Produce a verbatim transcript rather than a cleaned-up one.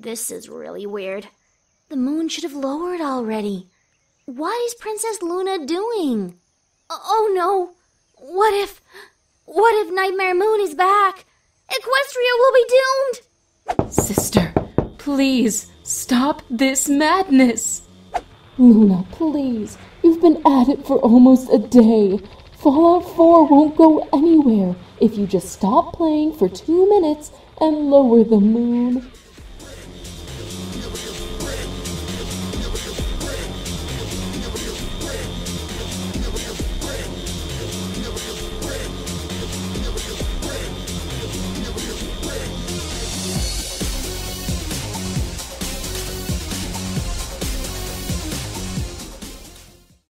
This is really weird. The moon should have lowered already. What is Princess Luna doing? Oh no! What if... What if Nightmare Moon is back? Equestria will be doomed! Sister, please, stop this madness! Luna, please. You've been at it for almost a day. Fallout four won't go anywhere if you just stop playing for two minutes and lower the moon.